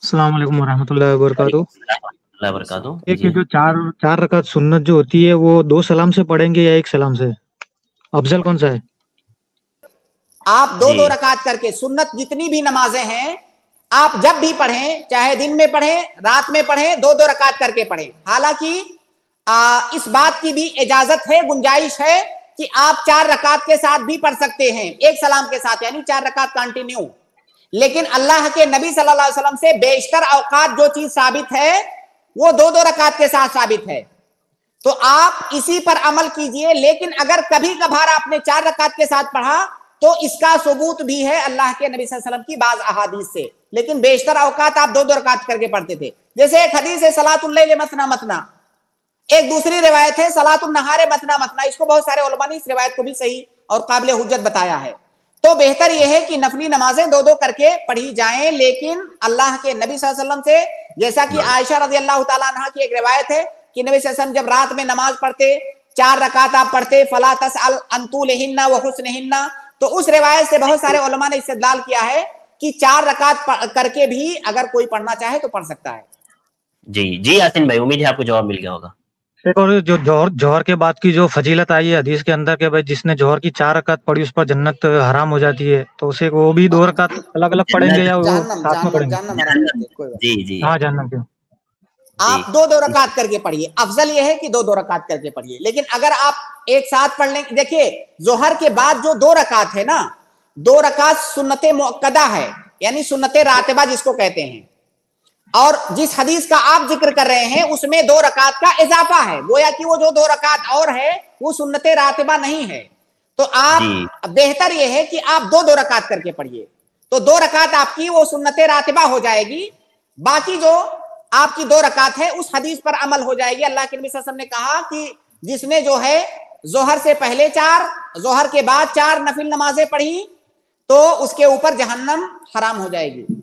अस्सलाम वालेकुम वरहमतुल्लाहि वबरकातुहू। अल्लाह बरकातहू। एक ये जो चार रकात सुन्नत जो होती है वो 2 सलाम से पढ़ेंगे या 1 सलाम से? अफजल कौन सा है? आप दो दो रकात करके सुन्नत जितनी भी नमाजें हैं आप जब भी पढ़ें, चाहे दिन में पढ़ें रात में पढ़ें, दो दो रकात करके पढ़ें। हालांकि इस बात की भी इजाजत है, गुंजाइश है कि आप 4 रकात के साथ भी पढ़ सकते हैं, 1 सलाम के साथ, यानी 4 रकात कंटिन्यू। लेकिन अल्लाह के नबी सल्लल्लाहु अलैहि वसल्लम से बेशतर औकात जो चीज साबित है वो 2-2 रकात के साथ साबित है, तो आप इसी पर अमल कीजिए। लेकिन अगर कभी कभार आपने 4 रकात के साथ पढ़ा तो इसका सबूत भी है अल्लाह के नबी सल्लल्लाहु अलैहि वसल्लम की बाज अहादीस से। लेकिन बेशतर औकात आप 2-2 रकात करके पढ़ते थे। जैसे एक हदीस है सलातुल लैल मसना मसना, एक दूसरी रिवायत है सलातुन नहारे मसना मसना। इसको बहुत सारे उलमा ने इस रिवायत को भी सही और काबिल हुज्जत बताया है। तो बेहतर यह है कि नफली नमाजें 2-2 करके पढ़ी जाएं। लेकिन अल्लाह के नबी सल्लल्लाहु अलैहि वसल्लम से, जैसा कि आयशा रजी अल्लाह तआला अन्हा की एक रिवायत है कि नबी सल्लल्लाहु अलैहि वसल्लम जब रात में नमाज पढ़ते 4 रकात आप पढ़ते, फला तसअल अन तूलिहिन्ना व हुस्निहिन्ना। तो उस रिवायत से बहुत सारे उलमा ने इस्तेदलाल किया है कि 4 रकात करके भी अगर कोई पढ़ना चाहे तो पढ़ सकता है। जी यासीन भाई, उम्मीद है आपको जवाब मिल गया होगा। एक और जो जोहर के बाद की जो फजीलत आई है हदीस के अंदर के भाई जिसने जोहर की 4 रकात पढ़ी उस पर जन्नत हराम हो जाती है, तो उसे वो भी 2 रकात अलग अलग पढ़ेंगे या वो साथ में पढ़ेंगे? जी हाँ जन्नत के। आप 2-2 रकात करके पढ़िए। अफजल यह है कि 2-2 रकात करके पढ़िए। लेकिन अगर आप एक साथ पढ़ लेंगे, देखिए जोहर के बाद जो 2 रकात है ना, 2 रकात सुन्नते मुअक्कदा है, यानी सुन्नते रातिबा जिसको कहते हैं। और जिस हदीस का आप जिक्र कर रहे हैं उसमें 2 रकात का इजाफा है, गोया कि वो जो 2 रकात और है वो सुन्नते रातिबा नहीं है। तो आप बेहतर यह है कि आप 2-2 रकात करके पढ़िए, तो 2 रकात आपकी वो सुन्नते रातिबा हो जाएगी। बाकी जो आपकी 2 रकात है उस हदीस पर अमल हो जाएगी। अल्लाह के नबी सल्लल्लाहु अलैहि वसल्लम ने कहा कि जिसने जो है जोहर से पहले 4, जोहर के बाद 4 नफिल नमाजें पढ़ी तो उसके ऊपर जहन्नम हराम हो जाएगी।